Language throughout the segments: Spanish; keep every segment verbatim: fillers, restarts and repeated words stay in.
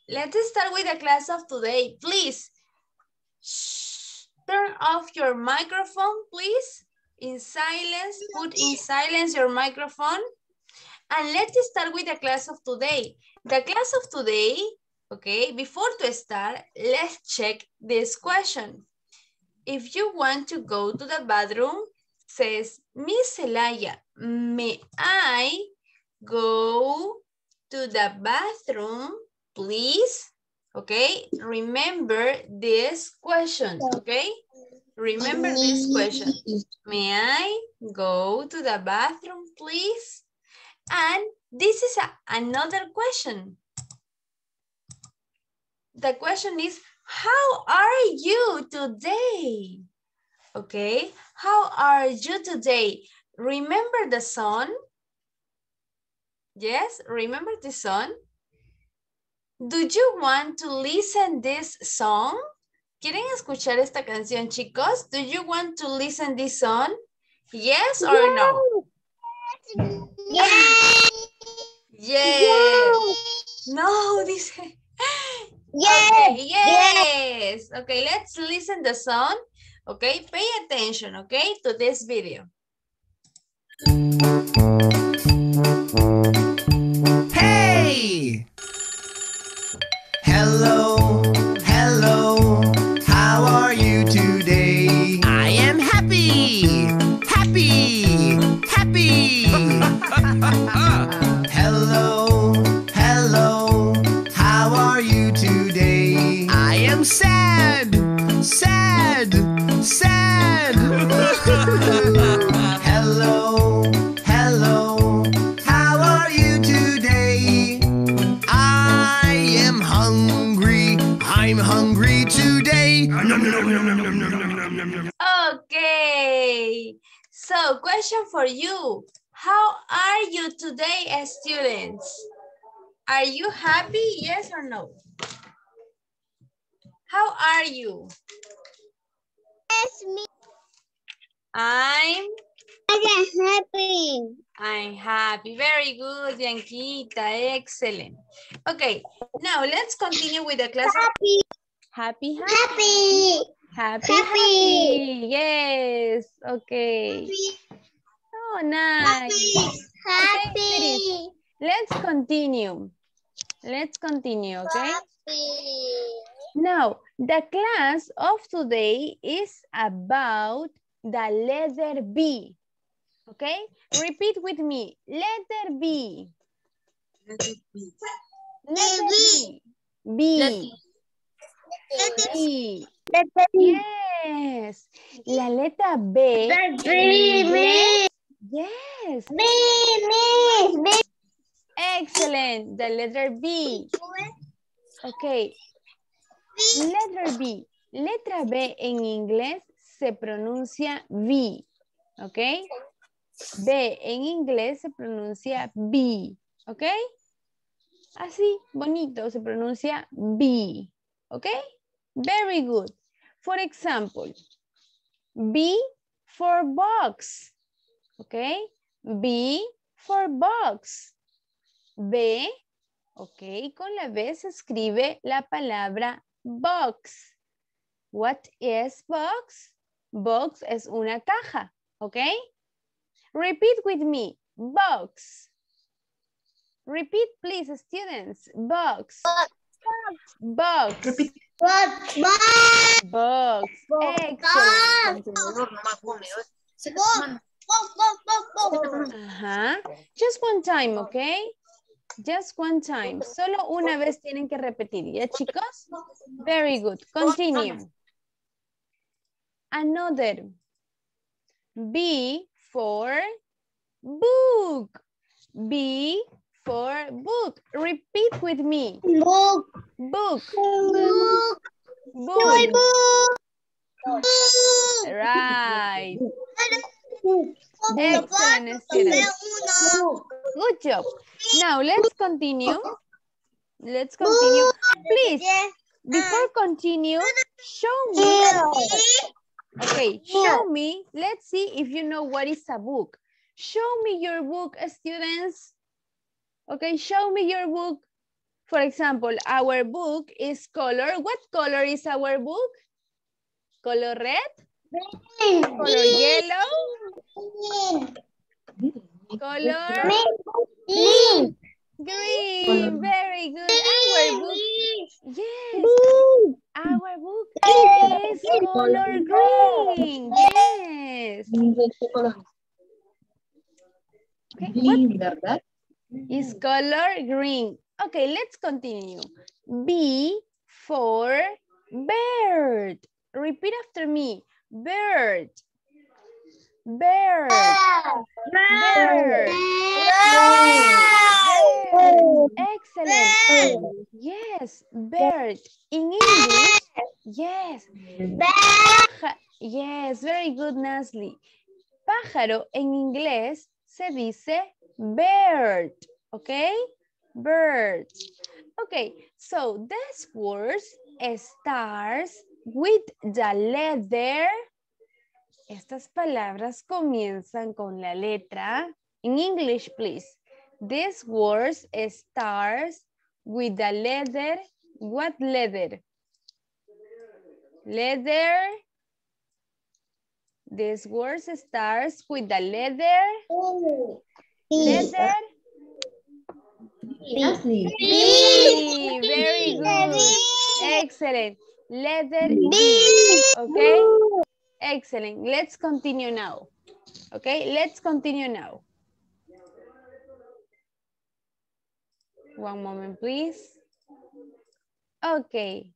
let's start with the class of today. Please, shh, turn off your microphone, please. In silence, put in silence your microphone. And let's start with the class of today. The class of today, okay, before to start, let's check this question. If you want to go to the bathroom, says, Miss Celaya, may I go to the bathroom, please? Okay, remember this question, okay? Remember this question. May I go to the bathroom, please? And this is a, another question. The question is, how are you today? Okay, how are you today? Remember the song? Yes, remember the song? Do you want to listen this song? ¿Quieren escuchar esta canción, chicos? Do you want to listen this song? Yes or yes. No? Yes. Yes. Yes. No, dice. Yes. Okay, yes. Okay, let's listen the song. Okay, pay attention, okay, to this video. Hey! Hello, hello, how are you today? I am happy, happy, happy. Hello, hello, how are you today? I am sad, sad, sad. Hello, hello, how are you today? I am hungry, I'm hungry today. Okay, so question for you. How are you today, students? Are you happy, yes or no? How are you? Yes, me. I'm I am happy. I'm happy. Very good, Bianquita. Excellent. Okay, now let's continue with the class. Happy. Happy, happy. Happy. Happy, Happy. happy. Yes, okay. Happy. Oh, nice. Happy. Okay, let's continue. Let's continue, okay? Happy. Now, the class of today is about the letter B. Okay? Repeat with me. Letter B. Letter B. Letter B. B. B. Letter B. Yes. La letra B. Letter en B. inglés. Yes. B. B. B. Excellent. The letter B. Okay. Letter B. Letra B en inglés se pronuncia V. ¿Ok? B en inglés se pronuncia B. ¿Ok? Así, bonito, se pronuncia B. ¿Ok? Very good. For example, B for box. ¿Ok? B for box. B, ok, con la B se escribe la palabra box. What is box? Box es una caja, ¿ok? Repeat with me, box. Repeat, please, students. Box. Box. Repeat. Box. Box. Box. Excellent. Ajá. Just one time, ¿ok? Just one time. Solo una vez tienen que repetir. ¿Ya, chicos? Very good. Continue. Another. B for book. B for book. Repeat with me. Book. Book. Book. Book. Book. Right. Excellent, students. Good job. Now, let's continue. Let's continue. Please, before continue, show me. Okay, show me. Let's see if you know what is a book. Show me your book, students. Okay, show me your book. For example, our book is color. What color is our book? Color red? Green. Color yellow? Green. Color Green. green. Very good. Our book, yes, our book is color green. Yes. Okay, Green, ¿verdad? is color green. Okay, let's continue. B for bird. Repeat after me. Bird. Bird. Bird. Bird. Excellent. Yes, bird. In English, yes. Paja- Yes, very good, Nasli. Pájaro en inglés se dice bird, okay? Bird. Okay, so this word starts with the letter. Estas palabras comienzan con la letra. In English, please. This word starts with the letter. What letter? Letter. This word starts with the letter. Letter. Ashley. B. Very good. Excellent. Letter B. Okay. Excellent. Let's continue now. Okay. Let's continue now. One moment, please. Okay.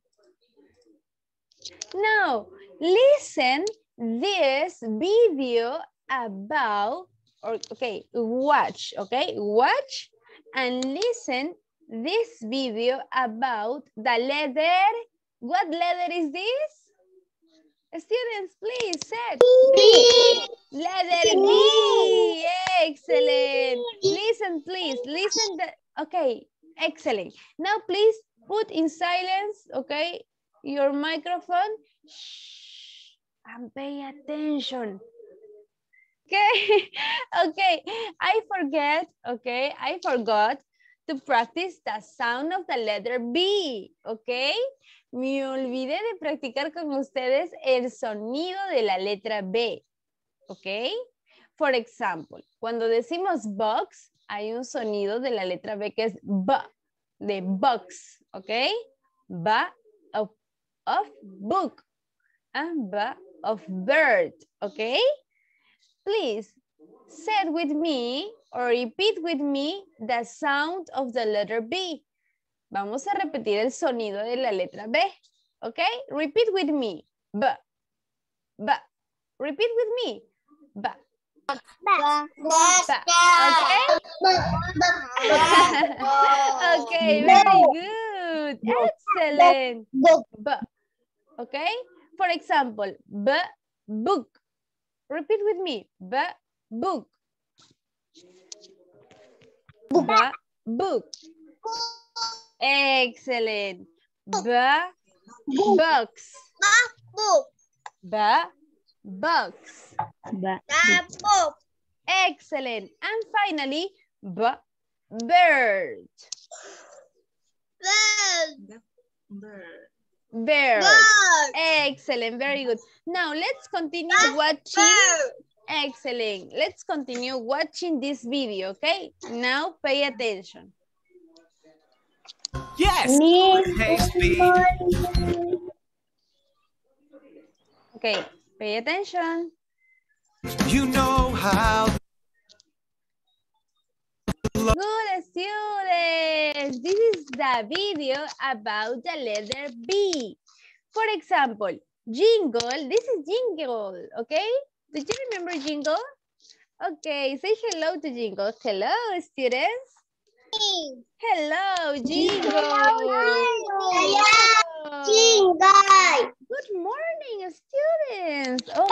Now, listen this video about, or okay, watch, okay? Watch and listen this video about the letter. What letter is this? Students, please, set. B. Letter B. Excellent. Listen, please. Listen. The, okay, excellent. Now, please put in silence, okay, your microphone. Shh, and pay attention. Okay, okay. I forget, okay, I forgot to practice the sound of the letter B, okay? Me olvidé de practicar con ustedes el sonido de la letra B, ¿ok? For example, cuando decimos box, hay un sonido de la letra B que es B, de box, ¿ok? B of, of book, and B of bird, ¿ok? Please, say with me or repeat with me the sound of the letter B. Vamos a repetir el sonido de la letra B. ¿Ok? Repeat with me. B. B. Repeat with me. B. B. Okay? Okay, very good. Excellent. B. Okay? For example, B. Book. Repeat with me. B. Book. B. Book. Excellent. B. Box. B. Box. Excellent. And finally, B. Bird. Bird. Excellent. Very good. Now let's continue watching. Excellent. Let's continue watching this video, okay? Now pay attention. Yes. Hey, Speed. Okay, pay attention. You know how. Good students. This is the video about the letter B. For example, jingle. This is jingle, okay? Did you remember jingle? Okay, say hello to jingle. Hello, students. Hello, jingle. Jingle. Good morning, students. Oh,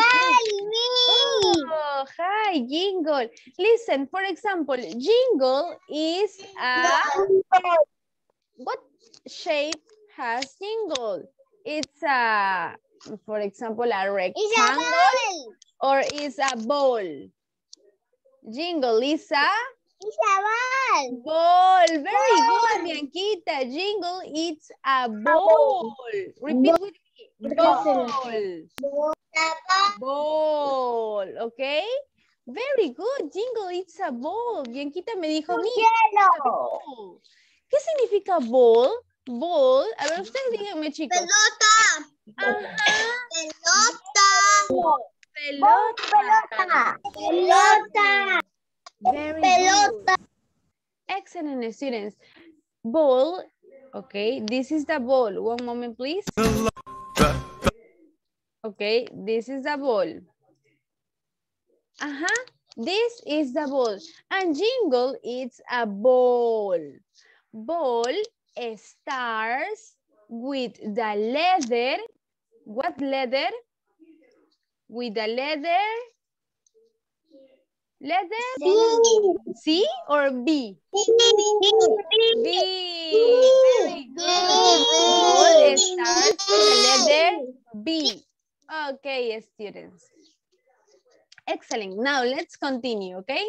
oh, hi, jingle. Listen, for example, jingle is a, what shape has jingle? It's a, for example, a rectangle or is a ball. Jingle is a Isabel. Ball. Very good, Bianquita. Jingle, it's a ball. Repeat with me. Ball. Ball. Okay. Very good. Jingle, it's a ball. Bianquita me dijo, mi. Hielo. ¿Qué significa ball? Ball. A ver, ustedes díganme, chicos. Pelota. Ajá. Pelota. Pelota. Pelota. Very Pelota. good. Excellent, students. Ball. Okay, this is the ball. One moment, please. Okay, this is the ball. Uh-huh. This is the ball. And jingle, it's a ball. Ball starts with the letter. What letter? With the letter. Letter C or B? B. Very good. Ball starts with the letter B. Okay, students. Excellent. Now let's continue, okay?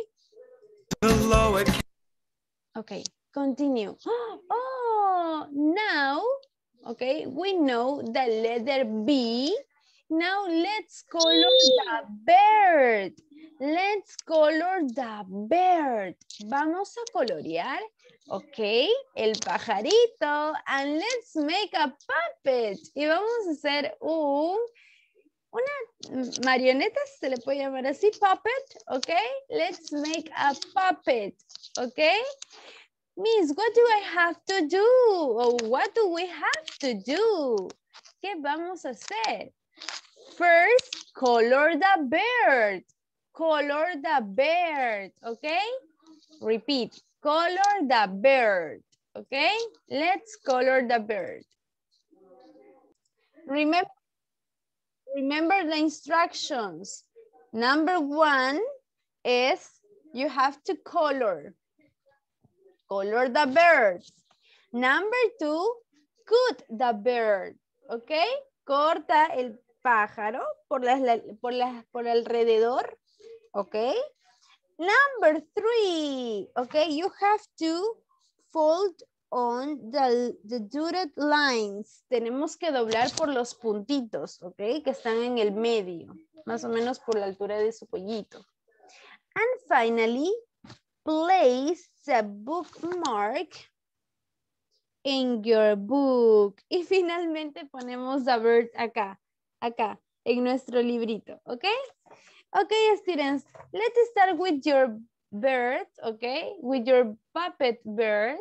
Okay, continue. Oh, now, okay, we know the letter B. Now let's color the bird. Let's color the bird. Vamos a colorear, okay, el pajarito. And let's make a puppet. Y vamos a hacer un... Una marioneta, se le puede llamar así, puppet, okay? Let's make a puppet, okay? Miss, what do I have to do? Or what do we have to do? ¿Qué vamos a hacer? First, color the bird. Color the bird, okay? Repeat, color the bird, okay? Let's color the bird. Remember, Remember the instructions. Number one is you have to color. Color the bird. Number two, cut the bird. Okay? Corta el pájaro por, las, por, las, por alrededor. Okay? Number three. Okay? You have to fold on the, the dotted lines. Tenemos que doblar por los puntitos, ¿ok? Que están en el medio, más o menos por la altura de su cuellito. And finally, place the bookmark in your book. Y finalmente ponemos the bird acá, acá, en nuestro librito, ¿ok? Ok, students, let's start with your bird, ¿ok? With your puppet bird.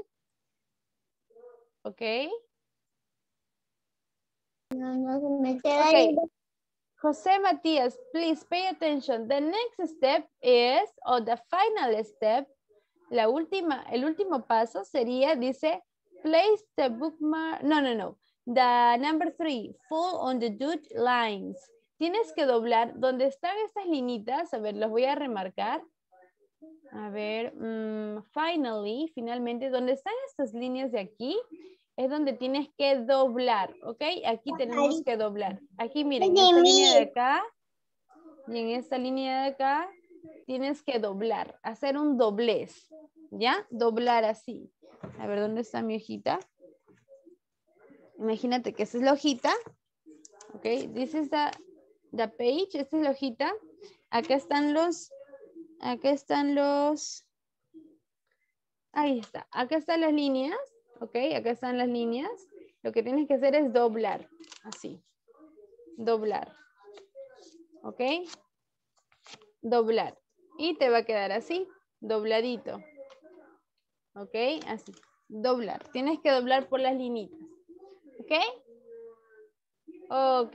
Okay. Okay. Jose Matias, please pay attention. The next step is, or the final step, la última, el último paso sería, dice, place the bookmark, no, no, no. The number three, fold on the dotted lines. Tienes que doblar, donde están estas linitas, a ver, los voy a remarcar. A ver, um, finally, finalmente, donde están estas líneas de aquí, es donde tienes que doblar, ¿ok? Aquí tenemos que doblar. Aquí, miren, en esta línea de acá, y en esta línea de acá, tienes que doblar, hacer un doblez, ¿ya? Doblar así. A ver, ¿dónde está mi hojita? Imagínate que esa es la hojita, ¿ok? This is the, the page, esta es la hojita. Acá están los... Acá están los, ahí está, acá están las líneas, ok, acá están las líneas. Lo que tienes que hacer es doblar, así, doblar, ok, doblar. Y te va a quedar así, dobladito, ok, así, doblar. Tienes que doblar por las linitas, ok, ok,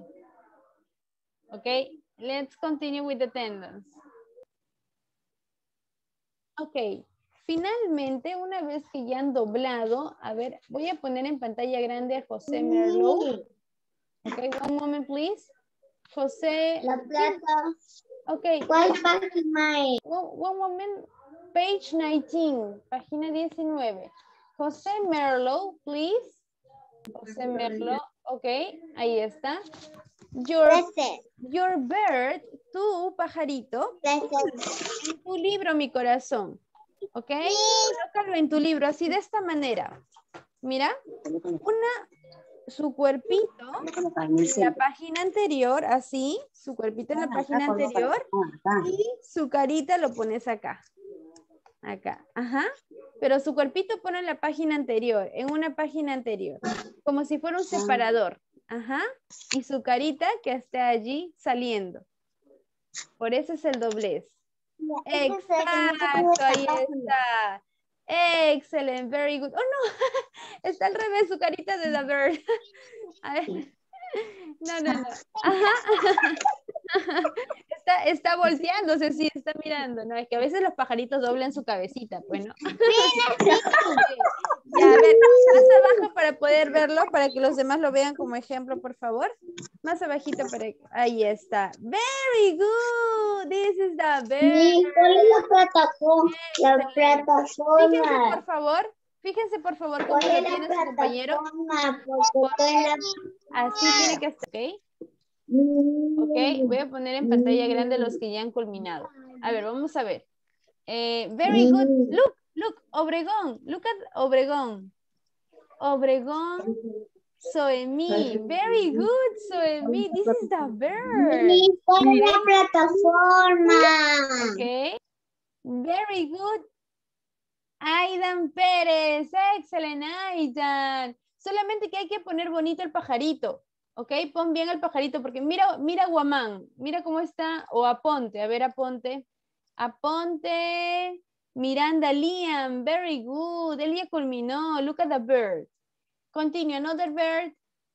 ok, let's continue with the attendance. Ok, finalmente, una vez que ya han doblado, a ver, voy a poner en pantalla grande a José Merlo. Ok, one moment, please. José. La plata. Ok. ¿Cuál página es? One, one moment, page nineteen, página diecinueve. José Merlo, please. José Merlo, ok, ahí está. Your, your bird, tu pajarito, en tu libro, mi corazón. ¿Ok? Colócalo en tu libro, así de esta manera. Mira, una, su cuerpito en la página anterior, así, su cuerpito en la página anterior y su carita lo pones acá. Acá, ajá. Pero su cuerpito pone en la página anterior, en una página anterior, como si fuera un separador. Ajá. Y su carita que está allí saliendo. Por eso es el doblez. Exacto, ahí está. Excellent, very good. Oh, no, está al revés su carita de the bird. A ver. No, no, no. Ajá. Está, está volteándose, sí, está mirando, ¿no? Es que a veces los pajaritos doblan su cabecita, pues, ¿no? Ya, a ver, más abajo para poder verlo, para que los demás lo vean como ejemplo, por favor. Más abajito para que... Ahí está. Very good. This is the bird. ¿Cuál es la plataforma? La plataforma. Fíjense, por favor. Fíjense, por favor, cómo ¿Cuál lo es la tiene su compañero. plataforma? Porque estoy en la... Así tiene que estar, ¿ok? Ok, voy a poner en pantalla grande los que ya han culminado. A ver, vamos a ver. Eh, very good. Look, look, Obregón. Look at Obregón. Obregón, Soemi. Very good, Soemi. This is the bird. ¿Cuál es la plataforma? Ok. Very good. Aidan Pérez. Excelente, Aidan. Solamente que hay que poner bonito el pajarito. Ok, pon bien el pajarito porque mira, mira Guamán. Mira cómo está. O Aponte. A ver, Aponte. Aponte. Miranda Liam. Very good. Él ya culminó. Look at the bird. Continue. Another bird.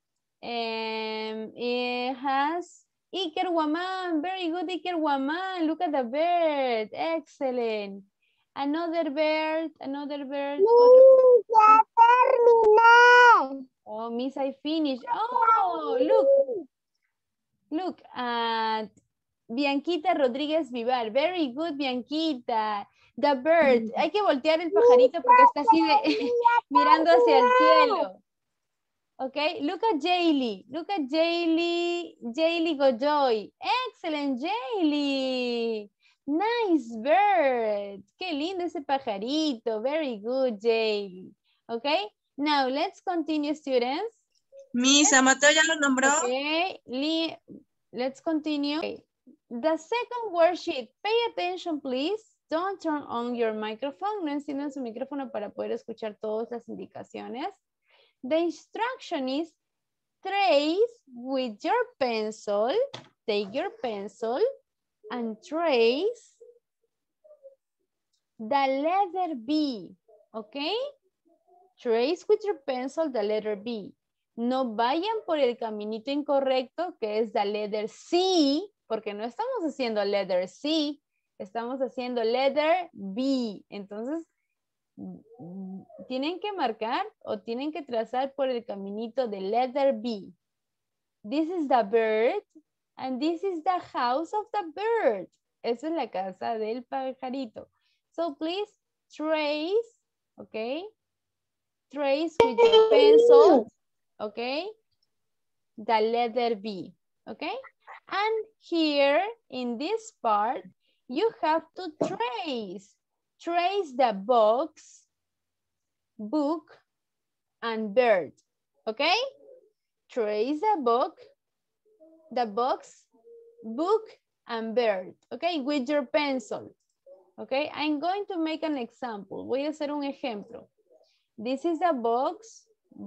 Um, it has Iker Guamán. Very good, Iker Guamán. Look at the bird. Excellent. Another bird. Another bird. Ya terminé. Oh, Miss, I finished. Oh, look. Look at Bianquita Rodríguez Vivar. Very good, Bianquita. The bird. Hay que voltear el pajarito porque está así de mirando hacia el cielo. Okay, look at Jaylee. Look at Jaylee. Jaylee Gojoy. Excellent, Jaylee. Nice bird. Qué lindo ese pajarito. Very good, Jaylee. Okay, now let's continue, students. Miss Mateo ya lo nombró. Okay, let's continue. Okay. The second worksheet. Pay attention, please. Don't turn on your microphone. No enciendan su micrófono para poder escuchar todas las indicaciones. The instruction is trace with your pencil. Take your pencil and trace the letter B. Okay? Trace with your pencil the letter B. No vayan por el caminito incorrecto que es the letter C, porque no estamos haciendo letter C, estamos haciendo letter B. Entonces, tienen que marcar o tienen que trazar por el caminito de letter B. This is the bird and this is the house of the bird. Esa es la casa del pajarito. So please trace, okay? Trace with your pencil, okay? The letter B, okay? And here in this part, you have to trace. Trace the box, book, and bird, okay? Trace the book, the box, book, and bird, okay? With your pencil, okay? I'm going to make an example. Voy a hacer un ejemplo. This is a box,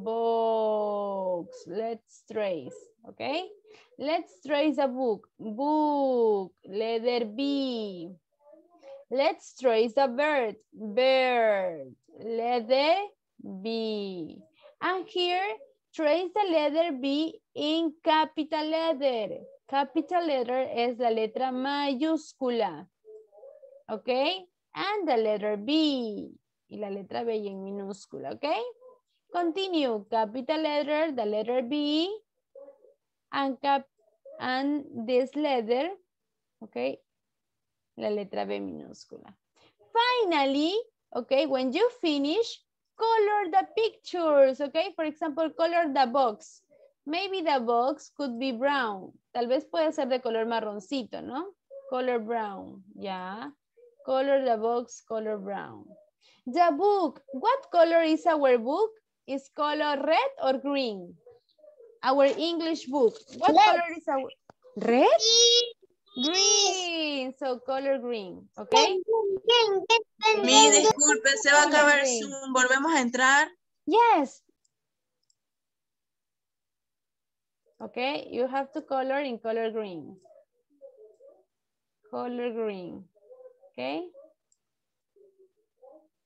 box. Let's trace, okay? Let's trace a book, book, letter B. Let's trace the bird, bird, letter B. And here, trace the letter B in capital letter. Capital letter es la letra mayúscula. Okay? And the letter B. Y la letra B en minúscula, okay? Continue. Capital letter, the letter B. And, cap and this letter, okay? La letra B minúscula. Finally, okay, when you finish, color the pictures, okay? For example, color the box. Maybe the box could be brown. Tal vez puede ser de color marroncito, ¿no? Color brown, ya. Color the box, color brown. The book, what color is our book? Is color red or green? Our English book, what Red. color is our, red? Green, so color green, okay? Mi, disculpe, se va a Color acabar green. Zoom. Volvemos a entrar. Yes. Okay, you have to color in color green. Color green, okay?